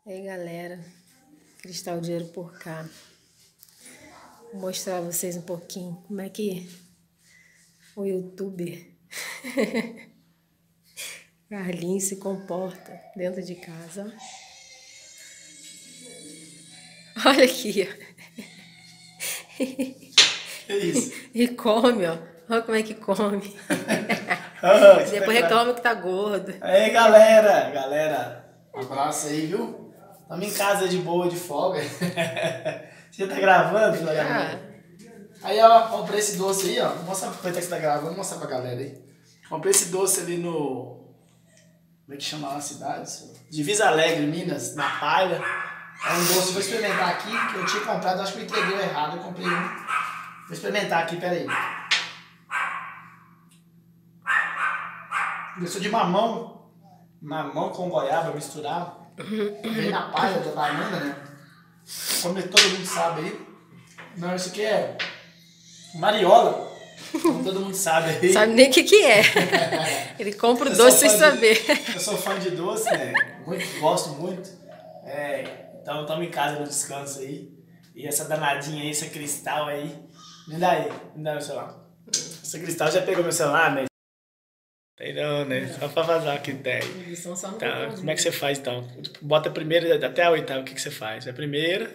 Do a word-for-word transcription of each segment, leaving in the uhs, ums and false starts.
E aí galera, Cristal Dinheiro por cá. Vou mostrar a vocês um pouquinho como é que o youtuber Carlinhos se comporta dentro de casa. Olha aqui, ó. Que isso? E come, ó. Olha como é que come. Oh, Depois reclama que tá gordo. Aí galera, galera, um abraço aí, viu? Estamos em casa de boa, de folga. Você tá gravando, filha da Ah. mãe? Aí, ó, comprei esse doce aí, ó. Mostra pra que você tá gravando, vou mostrar pra galera aí. Comprei esse doce ali no... Como é que chama lá a cidade? Divisa Alegre, Minas, na Palha. É um doce, vou experimentar aqui, que eu tinha comprado, acho que eu entreguei errado, eu comprei um. Vou experimentar aqui, peraí. Eu sou de mamão, mamão com goiaba misturado. Vem na palha da banana, né? Como todo mundo sabe aí. Não, isso aqui é mariola. Como todo mundo sabe aí. Sabe nem o que que é. Ele compra o Eu doce sou sem fã saber. de- eu sou fã de doce, né? Muito, gosto muito. É, então estamos em casa no descanso aí. E essa danadinha aí, essa cristal aí. Me dá aí, me dá meu celular. Essa cristal já pegou meu celular, né? Tem não, né? Só pra vazar que tem. Edição só no Tá, botãozinho. como é que você faz então? Bota primeiro até a oitava, o que, que você faz? É primeiro.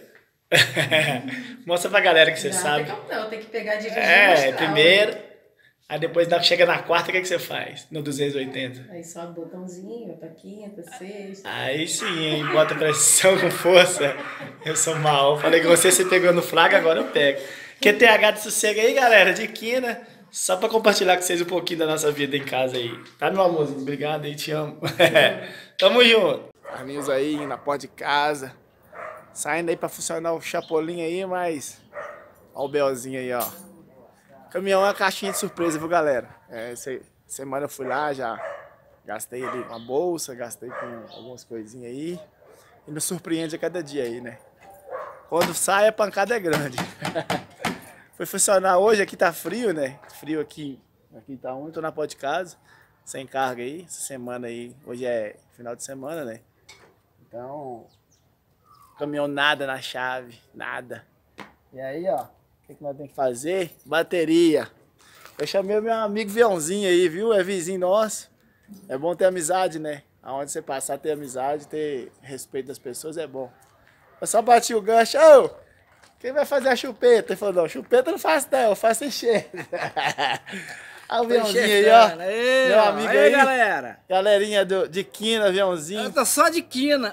Mostra pra galera que você Não, sabe. Tem que, não, tem que pegar de É, primeiro. Aí depois dá- chega na quarta, o que, que você faz? No duzentos e oitenta. Aí sobe o botãozinho, pra quinta, sexta. Aí sim, hein? Bota pressão com força. Eu sou mal. Falei que você se pegou no flagra, agora eu pego. Q T H de sossego aí, galera, de quina. Só pra compartilhar com vocês um pouquinho da nossa vida em casa aí. Tá, meu amorzinho? Obrigado aí, te amo. Tamo junto. Carlinhos aí, na porta de casa. Saindo aí pra funcionar o chapolim aí, mas... Ó o Belzinho aí, ó. Caminhão é uma caixinha de surpresa, viu, galera? É, essa semana eu fui lá, já gastei ali com a bolsa, gastei com algumas coisinhas aí. E nos surpreende a cada dia aí, né? Quando sai, a pancada é grande. Foi funcionar hoje, aqui tá frio, né? Frio aqui, aqui tá um, tô na porta de casa, sem carga aí, essa semana aí, hoje é final de semana, né? Então, caminhão nada na chave, nada. E aí, ó, o que, que nós temos que fazer? Bateria. Eu chamei o meu amigo Viãozinho aí, viu? É vizinho nosso. É bom ter amizade, né? Aonde você passar, ter amizade, ter respeito das pessoas é bom. Eu só bati o gancho, ô! Quem vai fazer a chupeta? Ele falou, não, chupeta eu não faço não, eu faço encher. Olha o aviãozinho aí, ó. Aí, Meu ó. amigo aí, aí. galera. Galerinha do, de quina, aviãozinho. Eu tô só de quina.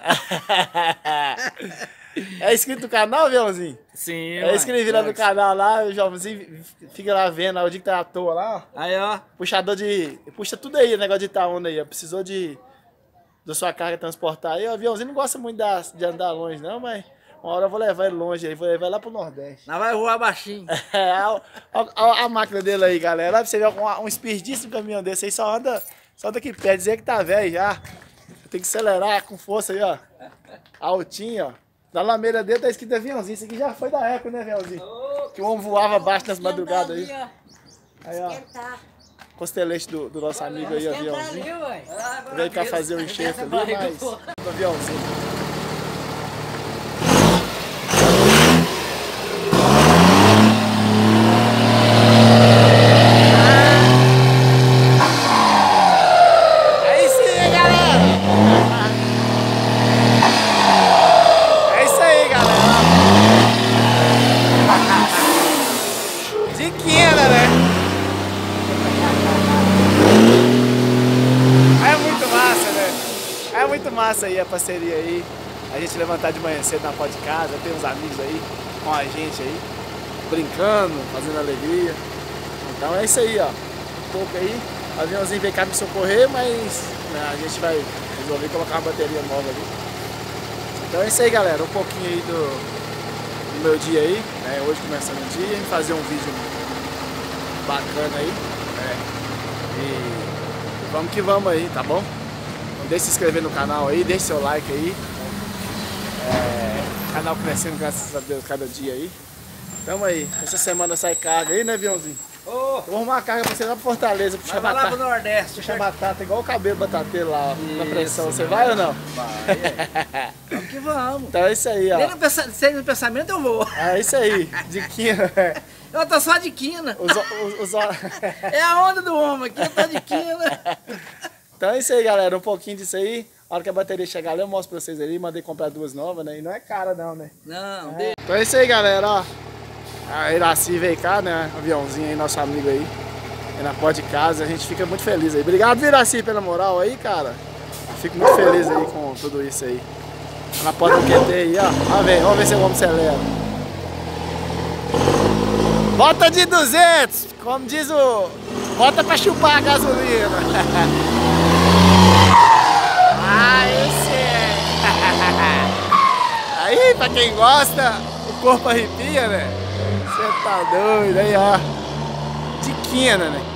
É inscrito no canal, aviãozinho? Sim, É inscrevi lá no canal lá, o Joãozinho fica lá vendo, o dia que tá à toa lá, ó. Aí, ó. Puxador de... Puxa tudo aí, o negócio de Itaúna aí, ó. Precisou de... Da sua carga transportar aí. O aviãozinho não gosta muito da, de andar longe não, mas... Uma hora eu vou levar ele longe aí, vou levar ele lá pro Nordeste. Nós vai voar baixinho. É, a, a, a máquina dele aí, galera. Olha pra você ver um, um esperdício de caminhão desse aí, só anda, só anda aqui perto, dizer que tá velho já. Tem que acelerar com força aí, ó. Altinho, ó. Na lameira dele tá escrito aviãozinho. Isso aqui já foi da época, né, aviãozinho? Que o homem voava abaixo nas madrugadas aí. Aí, ó. Costelete do, do nosso amigo aí, aviãozinho. Veio cá fazer o enxerto ali, mas... O aviãozinho. É muito massa aí a parceria aí, a gente levantar de manhã cedo na porta de casa, ter uns amigos aí com a gente aí, brincando, fazendo alegria. Então é isso aí, ó. Um pouco aí, o aviãozinho veio cá me socorrer, mas né, a gente vai resolver colocar uma bateria nova ali. Então é isso aí, galera, um pouquinho aí do, do meu dia aí, né? Hoje começando o dia, fazer um vídeo bacana aí, né? E vamos que vamos aí, tá bom? Deixe se inscrever no canal aí, deixe seu like aí. É, canal crescendo, graças a Deus, cada dia aí. Tamo aí. Essa semana sai carga aí, né, aviãozinho? Ô, Vou arrumar uma carga pra você lá pra Fortaleza, puxar vai lá batata. pro Nordeste. Puxar batata, igual o cabelo batateiro lá, ó, na Isso, pressão. Você né? vai ou não? Vai. Vamos que vamos. Então é isso aí, ó. Nem no, pensa... no pensamento eu vou. É isso aí, diquinha. Eu tô só de quina. Os, os, os... É a onda do homem aqui, eu tô de quina. Então é isso aí, galera. Um pouquinho disso aí. A hora que a bateria chegar ali, eu mostro pra vocês ali. Mandei comprar duas novas, né? E não é cara não, né? Não, é. deixa. Então é isso aí, galera, ó. A Iraci veio cá, né? Aviãozinho aí, nosso amigo aí. Aí na porta de casa. A gente fica muito feliz aí. Obrigado, Iraci, pela moral aí, cara. Fico muito feliz aí com tudo isso aí. Na porta do Q T aí, ó. Vamos ver, vamos ver se o homem acelera. Bota de duzentos, como diz o... Bota pra chupar a gasolina. Ah, esse é... Aí, pra quem gosta, o corpo arrepia, né? Você tá doido, aí, ó. Diquina, né?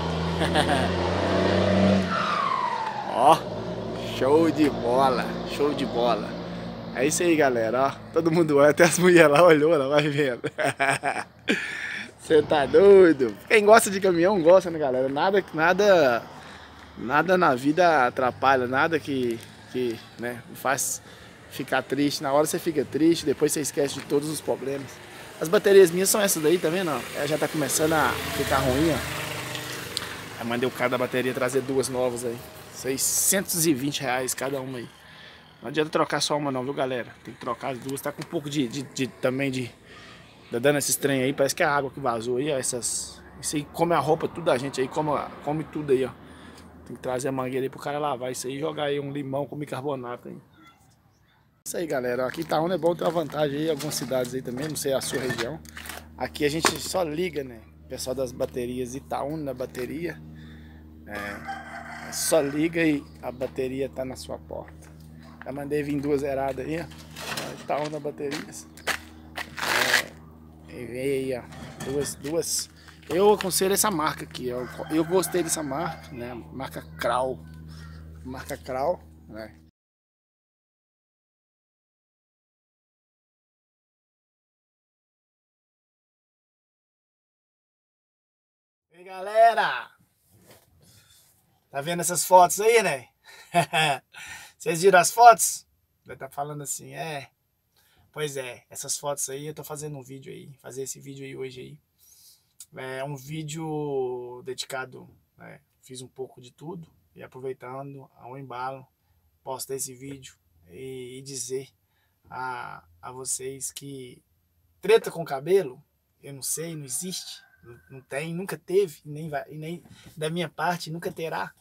Ó, show de bola, show de bola. É isso aí, galera, ó. Todo mundo olha, até as mulheres lá olhou, ela vai vendo. Você tá doido? Quem gosta de caminhão gosta, né, galera? Nada, nada, nada na vida atrapalha, nada que, que né, faz ficar triste. Na hora você fica triste, depois você esquece de todos os problemas. As baterias minhas são essas daí, tá vendo? Ela já tá começando a ficar ruim, ó. Eu mandei o cara da bateria trazer duas novas aí. seiscentos e vinte reais cada uma aí. Não adianta trocar só uma não, viu, galera? Tem que trocar as duas. Tá com um pouco de, de, de também de... Tá dando esses trem aí, parece que é a água que vazou aí, ó. Essas, isso aí come a roupa tudo da gente aí, come, come tudo aí, ó. Tem que trazer a mangueira aí pro cara lavar isso aí e jogar aí um limão com bicarbonato aí. Isso aí, galera. Aqui em Itaúna é bom ter uma vantagem aí, algumas cidades aí também, não sei a sua região. Aqui a gente só liga, né? O pessoal das baterias Itaúna na bateria. É, só liga e a bateria tá na sua porta. Já mandei vir duas zeradas aí, ó. Itaúna Baterias. É, e veio aí, ó. Duas, duas. Eu aconselho essa marca aqui. Eu, eu gostei dessa marca, né? Marca Kral. Marca Kral, né? E aí, galera? Tá vendo essas fotos aí, né? Vocês viram as fotos? Vai estar falando assim, é. Pois é, essas fotos aí eu tô fazendo um vídeo aí, fazer esse vídeo aí hoje aí. É um vídeo dedicado, né? Fiz um pouco de tudo e aproveitando ao embalo, postar esse vídeo e, e dizer a, a vocês que treta com cabelo, eu não sei, não existe, não, não tem, nunca teve, e nem, vai, e nem da minha parte nunca terá.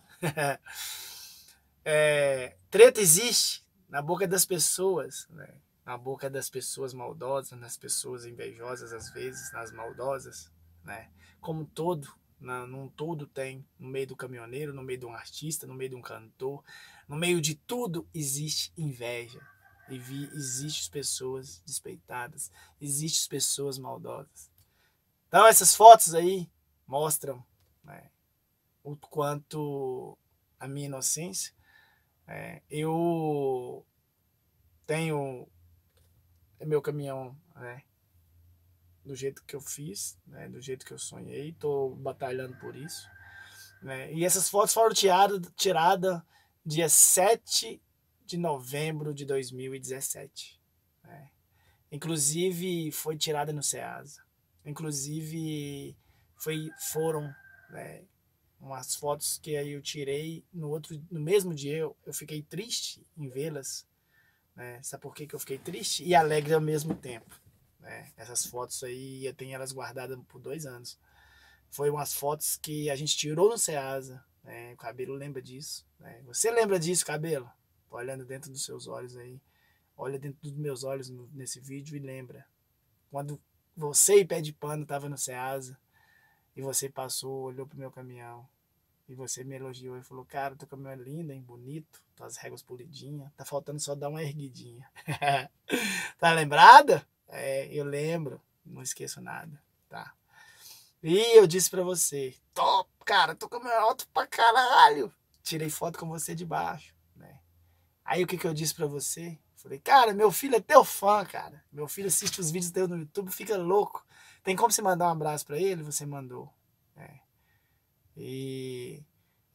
É, treta existe na boca das pessoas, né? Na boca das pessoas maldosas, nas pessoas invejosas às vezes, nas maldosas, né? Como todo, na, num todo tem, no meio do caminhoneiro, no meio de um artista, no meio de um cantor, no meio de tudo existe inveja, e vi, existem pessoas despeitadas, existem pessoas maldosas. Então essas fotos aí mostram, né, o quanto a minha inocência. É, eu tenho meu caminhão, né, do jeito que eu fiz, né, do jeito que eu sonhei, estou batalhando por isso, né, e essas fotos foram tiradas tirada dia sete de novembro de dois mil e dezessete, né, inclusive foi tirada no Ceasa, inclusive foi, foram, né, umas fotos que aí eu tirei no outro, no mesmo dia eu, eu fiquei triste em vê-las, né? Sabe por que que eu fiquei triste e alegre ao mesmo tempo, né? Essas fotos aí eu tenho elas guardadas por dois anos. Foi umas fotos que a gente tirou no Ceasa, né? O Cabelo lembra disso, né? Você lembra disso, Cabelo? Olhando dentro dos seus olhos aí, olha dentro dos meus olhos nesse vídeo e lembra quando você e Pé de Pano tava no Ceasa. E você passou, olhou pro meu caminhão e você me elogiou e falou, cara, teu caminhão é lindo, hein, bonito, tuas réguas polidinhas, tá faltando só dar uma erguidinha. Tá lembrada? É, eu lembro, não esqueço nada, tá? E eu disse pra você, top, cara, teu caminhão é alto pra caralho. Tirei foto com você de baixo, né? Aí o que que eu disse pra você? Falei, cara, meu filho é teu fã, cara. Meu filho assiste os vídeos teus no YouTube, fica louco. Tem como você mandar um abraço pra ele? Você mandou. É. E,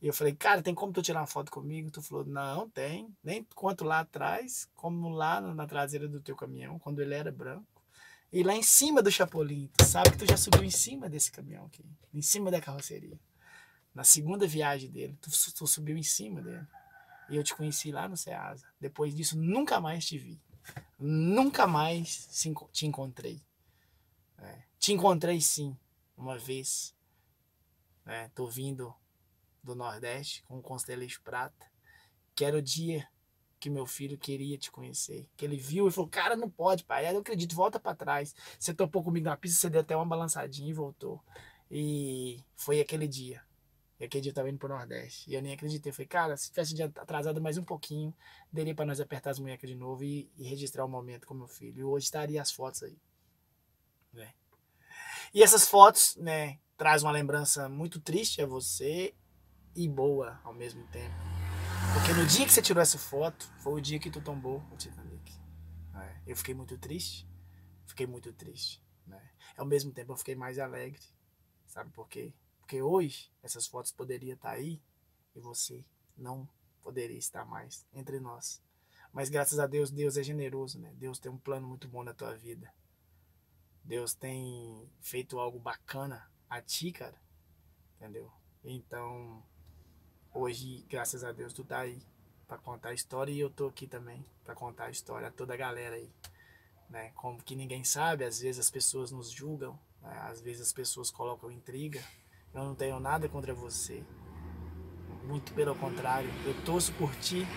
E eu falei, cara, tem como tu tirar uma foto comigo? Tu falou, não, tem. Nem quanto lá atrás, como lá na traseira do teu caminhão, quando ele era branco. E lá em cima do Chapolin, tu sabe que tu já subiu em cima desse caminhão aqui, em cima da carroceria. Na segunda viagem dele, tu, tu subiu em cima dele. E eu te conheci lá no Ceasa. Depois disso, nunca mais te vi. Nunca mais te encontrei. É, te encontrei sim, uma vez. É, tô vindo do Nordeste com o Constellation Prata, que era o dia que meu filho queria te conhecer. Que ele viu e falou, cara, não pode, pai. Eu acredito, volta para trás. Você topou comigo na pista, você deu até uma balançadinha e voltou. E foi aquele dia. E aquele dia eu tava indo pro Nordeste. E eu nem acreditei. Eu falei, cara, se tivesse dia atrasado mais um pouquinho, daria para nós apertar as munhecas de novo e, e registrar o momento com meu filho. E hoje estaria as fotos aí. Né? E essas fotos, né, traz uma lembrança muito triste a você e boa ao mesmo tempo. Porque no dia que você tirou essa foto, foi o dia que tu tombou o Titanic. É, eu fiquei muito triste. Fiquei muito triste. Né? Ao mesmo tempo eu fiquei mais alegre. Sabe por quê? Porque hoje essas fotos poderiam estar aí e você não poderia estar mais entre nós. Mas graças a Deus, Deus é generoso, né? Deus tem um plano muito bom na tua vida. Deus tem feito algo bacana a ti, cara. Entendeu? Então, hoje, graças a Deus, tu tá aí pra contar a história e eu tô aqui também pra contar a história a toda a galera aí. Né? Como que ninguém sabe, às vezes as pessoas nos julgam, né? Às vezes as pessoas colocam intriga. Eu não tenho nada contra você. Muito pelo contrário, eu torço por ti. Né?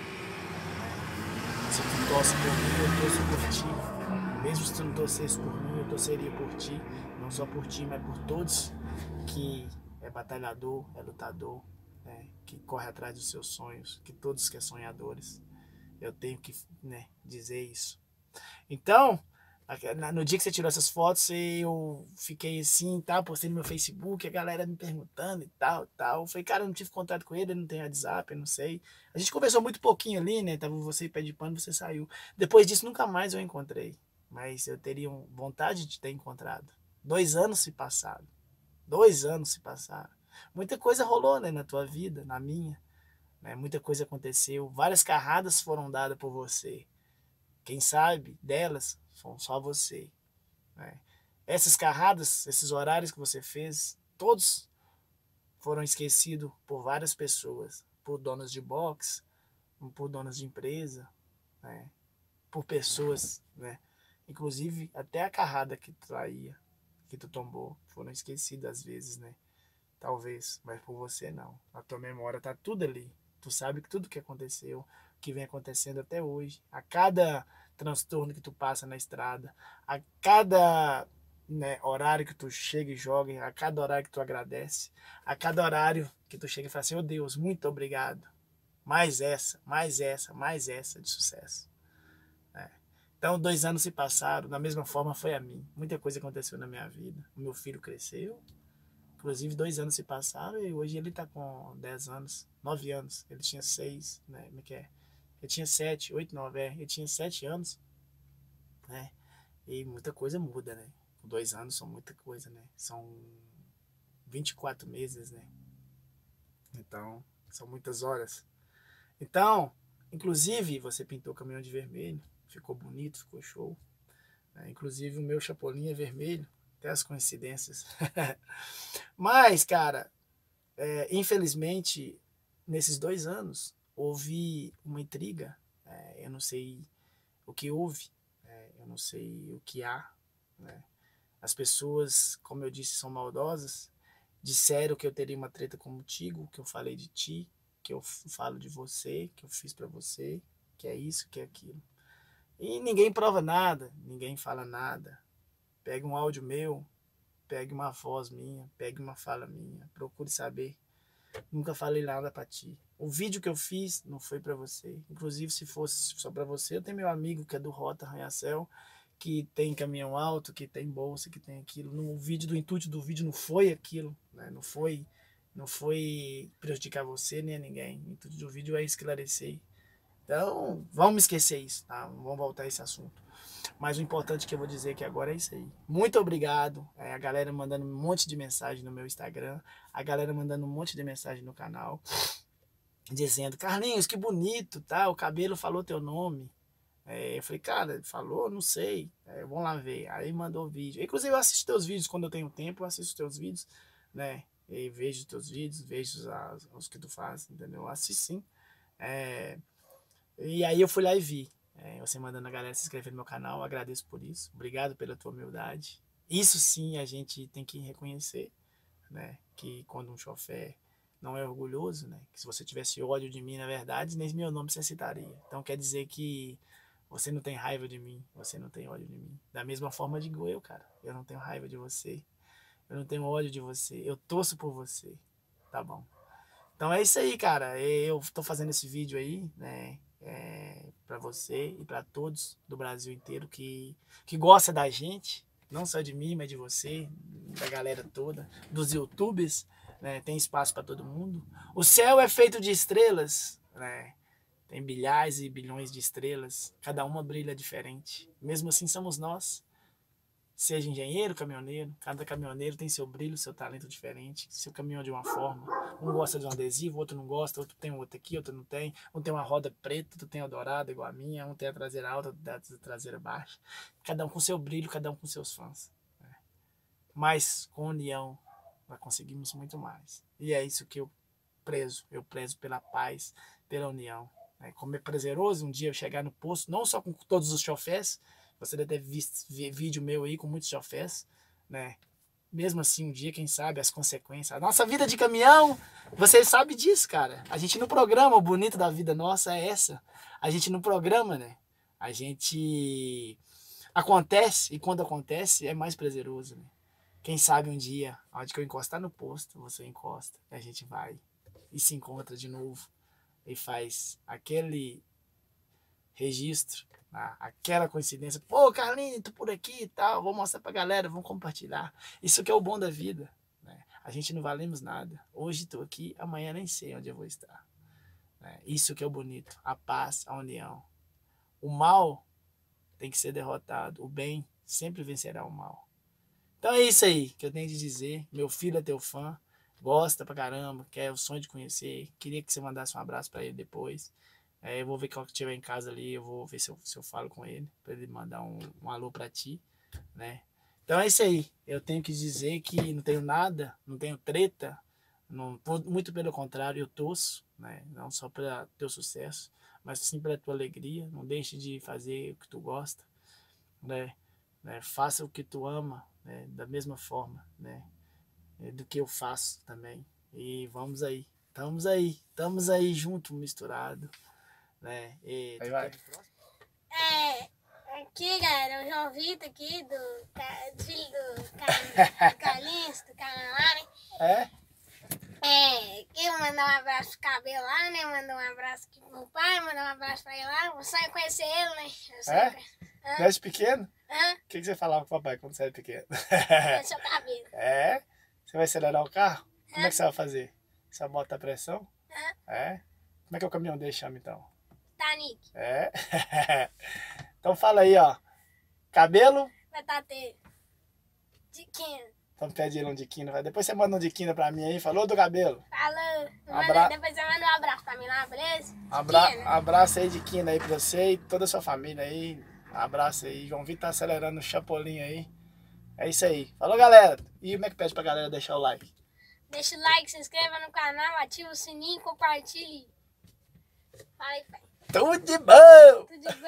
Se tu torce por mim, eu torço por ti. Mesmo se tu não torcesse por mim, eu torceria por ti. Não só por ti, mas por todos que é batalhador, é lutador, né? Que corre atrás dos seus sonhos, que todos que são sonhadores. Eu tenho que, né, dizer isso. Então, no dia que você tirou essas fotos, eu fiquei assim, tá, postei no meu Facebook, a galera me perguntando e tal, tal. Eu falei, cara, eu não tive contato com ele, ele não tem WhatsApp, eu não sei. A gente conversou muito pouquinho ali, né, tava você em pé de pano, você saiu. Depois disso, nunca mais eu encontrei. Mas eu teria vontade de ter encontrado. Dois anos se passaram. Dois anos se passaram. Muita coisa rolou, né, na tua vida, na minha. Né, muita coisa aconteceu. Várias carradas foram dadas por você. Quem sabe delas são só você. Né? Essas carradas, esses horários que você fez, todos foram esquecidos por várias pessoas. Por donos de box, por donos de empresa, né? Por pessoas, né? Inclusive até a carrada que tu traía, que tu tombou, foram esquecidas às vezes, né? Talvez, mas por você não. A tua memória tá tudo ali. Tu sabe que tudo que aconteceu, que vem acontecendo até hoje, a cada transtorno que tu passa na estrada, a cada, né, horário que tu chega e joga, a cada horário que tu agradece, a cada horário que tu chega e fala assim, oh Deus, muito obrigado. Mais essa, mais essa, mais essa de sucesso. É. Então, dois anos se passaram, da mesma forma foi a mim. Muita coisa aconteceu na minha vida. O meu filho cresceu, inclusive dois anos se passaram e hoje ele tá com dez anos, nove anos. Ele tinha seis, né? Como é que é? Ele tinha sete, oito, nove, é. Ele tinha sete anos, né? E muita coisa muda, né? Com dois anos são muita coisa, né? São vinte e quatro meses, né? Então, são muitas horas. Então, inclusive, você pintou o caminhão de vermelho. Ficou bonito, ficou show. É, inclusive, o meu Chapolin é vermelho. Até as coincidências. Mas, cara, é, infelizmente, nesses dois anos, houve uma intriga. É, eu não sei o que houve. É, eu não sei o que há. Né? As pessoas, como eu disse, são maldosas. Disseram que eu teria uma treta contigo, que eu falei de ti, que eu falo de você, que eu fiz pra você, que é isso, que é aquilo. E ninguém prova nada, ninguém fala nada. Pega um áudio meu, pegue uma voz minha, pegue uma fala minha, procure saber. Nunca falei nada pra ti. O vídeo que eu fiz não foi pra você. Inclusive, se fosse só pra você, eu tenho meu amigo que é do Rota Arranha-Céu, que tem caminhão alto, que tem bolsa, que tem aquilo. No vídeo, do intuito do vídeo não foi aquilo, né? Não foi, não foi prejudicar você nem a ninguém. O intuito do vídeo é esclarecer. Então, vamos esquecer isso, tá? Vamos voltar a esse assunto. Mas o importante que eu vou dizer aqui agora é isso aí. Muito obrigado. É, a galera mandando um monte de mensagem no meu Instagram. A galera mandando um monte de mensagem no canal. Dizendo, Carlinhos, que bonito, tá? O cabelo falou teu nome. É, eu falei, cara, falou? Não sei. É, vamos lá ver. Aí mandou o vídeo. Inclusive eu assisto teus vídeos quando eu tenho tempo. Eu assisto teus vídeos, né? E vejo os teus vídeos, vejo as, os que tu faz, entendeu? Eu assisto sim. É, e aí eu fui lá e vi. É, você mandando a galera se inscrever no meu canal, eu agradeço por isso. Obrigado pela tua humildade. Isso sim a gente tem que reconhecer, né? Que quando um chofer não é orgulhoso, né? Que se você tivesse ódio de mim, na verdade, nem meu nome você citaria. Então quer dizer que você não tem raiva de mim, você não tem ódio de mim. Da mesma forma digo eu, cara. Eu não tenho raiva de você. Eu não tenho ódio de você. Eu torço por você. Tá bom. Então é isso aí, cara. Eu tô fazendo esse vídeo aí, né? É, para você e para todos do Brasil inteiro que, que gosta da gente, não só de mim, mas de você, da galera toda, dos YouTubers, né? Tem espaço para todo mundo. O céu é feito de estrelas, né? Tem bilhares e bilhões de estrelas, cada uma brilha diferente. Mesmo assim somos nós. Seja engenheiro, caminhoneiro, cada caminhoneiro tem seu brilho, seu talento diferente, seu caminhão de uma forma. Um gosta de um adesivo, outro não gosta, outro tem um outro aqui, outro não tem. Um tem uma roda preta, outro tem a dourada igual a minha, um tem a traseira alta, outro tem a traseira baixa. Cada um com seu brilho, cada um com seus fãs. Mas com união nós conseguimos muito mais. E é isso que eu prezo, eu prezo pela paz, pela união. Como é prazeroso um dia eu chegar no posto, não só com todos os chofés, você deve ter visto vídeo meu aí com muitos chofés, né? Mesmo assim, um dia, quem sabe, as consequências. A nossa vida de caminhão, você sabe disso, cara. A gente no programa, o bonito da vida nossa é essa. A gente no programa, né? A gente acontece, e quando acontece, é mais prazeroso, né? Quem sabe um dia, onde que eu encostar no posto, você encosta, e a gente vai e se encontra de novo e faz aquele registro, ah, aquela coincidência. Pô, Carlinhos, tô por aqui e tal, vou mostrar pra galera, vamos compartilhar. Isso que é o bom da vida, né? A gente não valemos nada. Hoje tô aqui, amanhã nem sei onde eu vou estar, né? Isso que é o bonito, a paz, a união. O mal tem que ser derrotado, o bem sempre vencerá o mal. Então é isso aí que eu tenho de dizer. Meu filho é teu fã, gosta pra caramba, quer o sonho de conhecer. Queria que você mandasse um abraço pra ele depois. É, eu vou ver quando estiver em casa ali, eu vou ver se eu, se eu falo com ele, pra ele mandar um, um alô pra ti, né? Então é isso aí. Eu tenho que dizer que não tenho nada, não tenho treta, não, muito pelo contrário, eu torço, né? Não só para teu sucesso, mas sim pela tua alegria. Não deixe de fazer o que tu gosta, né? né? Faça o que tu ama, né? Da mesma forma, né? Do que eu faço também. E vamos aí, estamos aí, estamos aí junto, misturado, né? E aí vai. É, aqui, galera, o João Vitor aqui, do, do filho do, Car, do Carlinhos, do Carlinhos lá, né? É? É, eu mandar um abraço pro Cabelo lá, né? Mandar um abraço aqui pro meu pai, mandar um abraço pra ele lá. O sonho é conhecer ele, né? Eu sonho É? Hã? Desde pequeno? Hã? O que, que você falava com o papai quando você era pequeno? Conhecer o Cabelo. É? Você vai acelerar o carro? Como Hã? é que você vai fazer? Você bota a pressão? Hã? É? Como é que é o caminhão dele chama então? Titanic. É? Então fala aí, ó. Cabelo? Batateiro. Diquinho. Então pede ele um de quina. Depois você manda um de quina pra mim aí. Falou do cabelo? Falou. Abra... Manda, depois você manda um abraço pra mim lá, beleza? Abra... Diquinho, né? Abraço aí de quina aí pra você e toda a sua família aí. Abraço aí. João Vitor tá acelerando o chapolim aí. É isso aí. Falou, galera. E como é que pede pra galera deixar o like? Deixa o like, se inscreva no canal, ativa o sininho, compartilhe. Fala aí, pai. Tudo de bom! Tudo de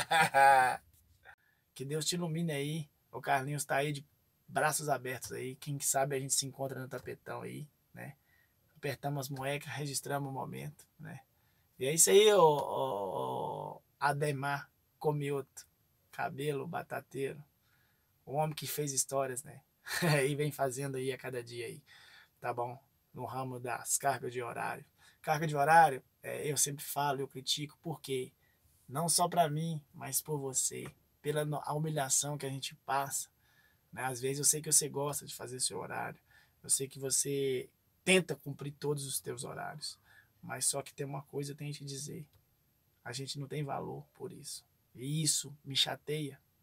bom. Que Deus te ilumine aí. O Carlinhos tá aí de braços abertos aí. Quem sabe a gente se encontra no tapetão aí, né? Apertamos as moecas, registramos o momento, né? E é isso aí, o, o, o Ademar Comioto, cabelo, batateiro. O homem que fez histórias, né? E vem fazendo aí a cada dia aí, tá bom? No ramo das cargas de horário. Carga de horário, é, eu sempre falo, eu critico, porque não só para mim, mas por você, pela a humilhação que a gente passa, né? Às vezes eu sei que você gosta de fazer seu horário, eu sei que você tenta cumprir todos os teus horários, mas só que tem uma coisa que eu tenho que te dizer, a gente não tem valor por isso, e isso me chateia,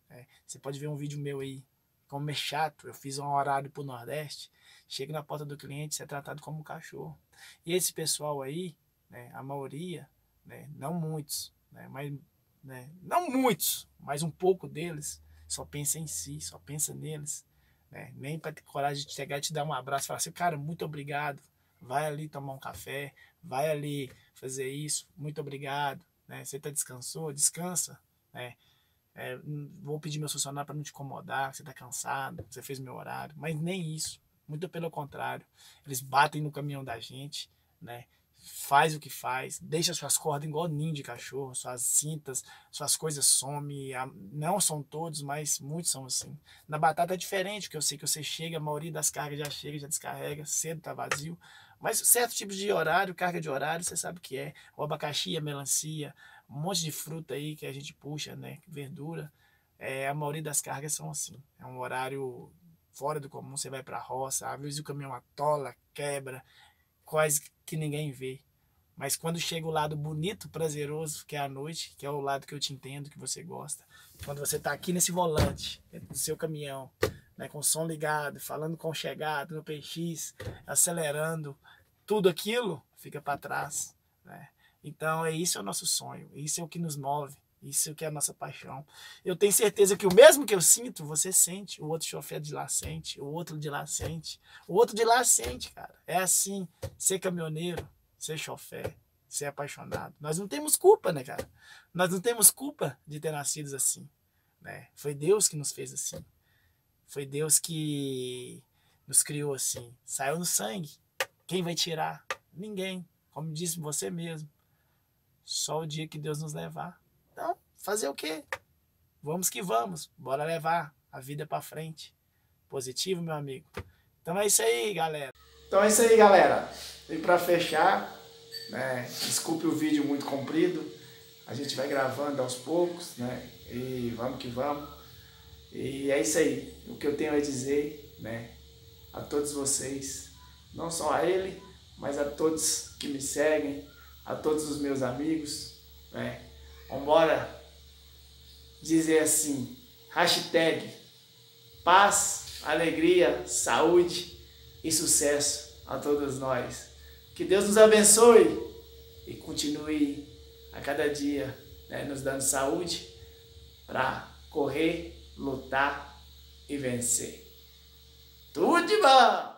Né? Você pode ver um vídeo meu aí, como é chato, eu fiz um horário pro Nordeste, chego na porta do cliente, você é tratado como um cachorro. E esse pessoal aí, né, a maioria, né, não muitos, né, mas, né, não muitos, mas um pouco deles, só pensa em si, só pensa neles. Né? Nem para ter coragem de chegar e te dar um abraço e falar assim, cara, muito obrigado, vai ali tomar um café, vai ali fazer isso, muito obrigado, né? Você tá descansou? Descansa, né? É, vou pedir meu funcionário para não te incomodar, você tá cansado, você fez meu horário, mas nem isso, muito pelo contrário, eles batem no caminhão da gente, né? Faz o que faz, deixa suas cordas igual ninho de cachorro, suas cintas, suas coisas somem, não são todos, mas muitos são assim. Na batata é diferente, porque eu sei que você chega, a maioria das cargas já chega, já descarrega, cedo tá vazio, mas certos tipos de horário, carga de horário, você sabe o que é, o abacaxi, a melancia, um monte de fruta aí que a gente puxa, né, verdura, é, a maioria das cargas são assim, é um horário fora do comum, você vai pra roça, às vezes o caminhão atola, quebra, quase que ninguém vê. Mas quando chega o lado bonito, prazeroso, que é a noite, que é o lado que eu te entendo, que você gosta, quando você está aqui nesse volante, dentro do seu caminhão, né, com o som ligado, falando com o chegado, no P X, acelerando, tudo aquilo fica para trás. Né? Então, é isso é o nosso sonho, isso é o que nos move, isso é o que é a nossa paixão. Eu tenho certeza que o mesmo que eu sinto, você sente, o outro chofer de lá sente, o outro de lá sente, o outro de lá sente, cara. É assim, ser caminhoneiro, ser chofer, ser apaixonado. Nós não temos culpa, né, cara? Nós não temos culpa de ter nascido assim, né? Foi Deus que nos fez assim. Foi Deus que nos criou assim. Saiu no sangue. Quem vai tirar? Ninguém. Como disse você mesmo. Só o dia que Deus nos levar. Então, fazer o quê? Vamos que vamos. Bora levar a vida pra frente. Positivo, meu amigo. Então é isso aí, galera. Então é isso aí, galera. E pra fechar, né, desculpe o vídeo muito comprido. A gente vai gravando aos poucos, né? E vamos que vamos. E é isso aí. O que eu tenho a dizer, né, a todos vocês, não só a ele, mas a todos que me seguem, a todos os meus amigos, né? Vambora dizer assim, hashtag paz, alegria, saúde e sucesso a todos nós. Que Deus nos abençoe e continue a cada dia, né, nos dando saúde para correr, lutar e vencer. Tudo de bom!